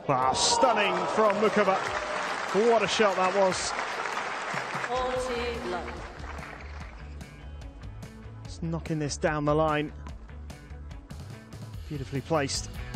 Wow, stunning from Mukaba. What a shot that was. 40 love. Just knocking this down the line. Beautifully placed.